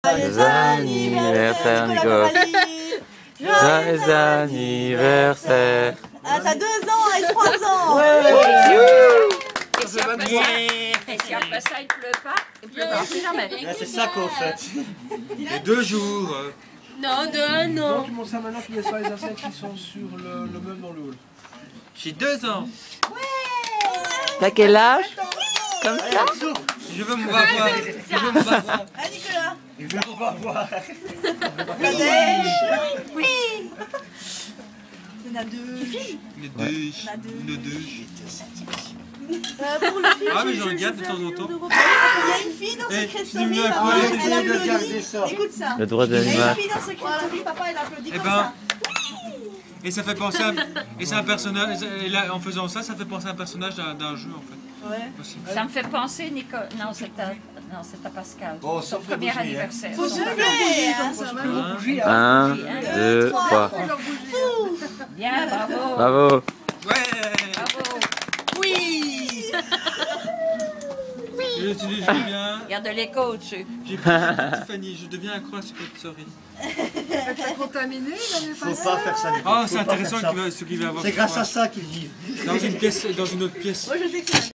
Joyeux anniversaire, Nico. Joyeux anniversaire. Ah, t'as 2 ans et 3 ans. Et si après ça, il pleut pas, il pleuvra plus jamais. C'est ça qu'on fait. Et 2 jours. Non, de 1 an. Donc, tu montres ça maintenant qu'il y a sur les insectes qui sont sur le meuble dans le hall. J'ai 2 ans. T'as quel âge? Comme ça? Je veux me voir. Je veux me voir. Ah, Nicolas. Il veut pas voir. Oui. Il y en a 2. Le 2. Pour le film, Ah mais je regarde de temps en temps. il y a une fille dans Eh, Secret tu me Story. mets à Papa, quoi? elle Essayez de applaudit. garder ça. Écoute ça. Le droit de Il y a l'animal. une fille dans Secret Story, papa, elle applaudit Eh comme ben, ça. et ça fait penser à... Et c'est un personnage... Et là, en faisant ça, ça fait penser à un personnage d'un jeu, en fait. Ouais. Aussi. Ça me fait penser, Nico. Non, c'est à Pascal. Bon, ça Son fait premier bouger, hein. anniversaire. Faut Son se premier- lever, hein. Bougie, 1, 2, 3. Bien, bravo. Bravo. Ouais. Bravo. Oui. Je deviens... Regarde l'écho au-dessus. J'ai pris Tiffany, je deviens accro à Secret Story. T'as contaminé l'année Faut passée? pas faire ça. Nico. Oh, Faut c'est pas intéressant faire ça. ce qu'il va avoir. C'est grâce à ça qu'ils vivent. Dans une pièce, dans une autre pièce. Moi, je sais que